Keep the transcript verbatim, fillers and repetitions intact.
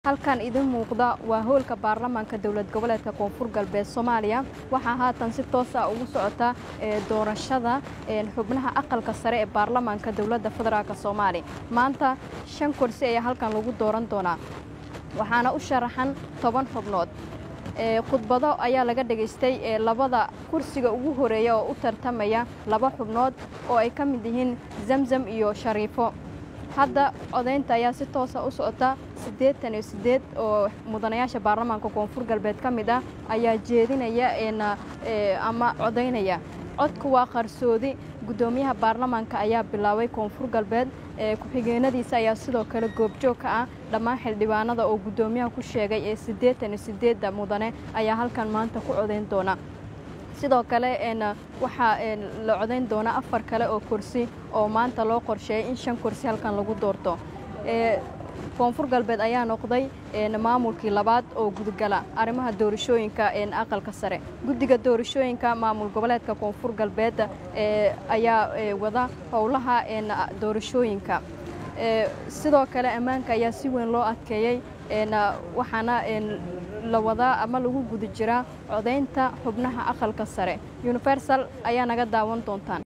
halkan idin muuqda waa hoolka baarlamaanka dawlad goboleedka Koonfur Galbeed Soomaaliya waxa haatan si toos ah ugu socota doorashada xubnaha aqalka sare ee baarlamaanka dawladda federaalka Soomaaliya maanta shan kursi ayaa halkan lagu dooran doonaa waxaana u sharaxan toban xubnood khudbado ayaa laga dhageystay labada kursiga ugu horeeya oo u tartamaya laba xubnood oo ay ka mid yihiin Zamzam iyo Shariifo hadda codeynta ayaa si toos ah u socota siddeetan iyo siddeed oo mudanayaasha baarlamaanka Koonfur Galbeed ka mid ah ayaa jeedinaya ama codeynaya codku waa qarsoodi gudoomiyaha baarlamaanka ayaa bilaabay Koonfur Galbeed ku-xigeenadiisa ayaa sidoo kale goobjoog ka ah dhammaan xildhibaanada oo gudoomiyaha ku sheegay ee siddeetan iyo siddeed mudane ayaa halkan maanta ku codeyn doona sidoo kale waxa la codeyn doona afar kale oo kursi oo maanta loo qorsheeyay in shan kursi halkan lagu doorto Koonfur Galbeed ayaa noqday maamulkii labaad oo gudgala arrimaha doorashooyinka aqalka sare guddiga doorashooyinka maamul goboleedka Koonfur Galbeed ayaa wada howlaha doorashooyinka sidoo kale ammaanka ayaa si weyn loo adkeeyay waxaana la wada ama lagu guda jira codeynta xubnaha aqalka sare Universal ayaa naga daawan doontaan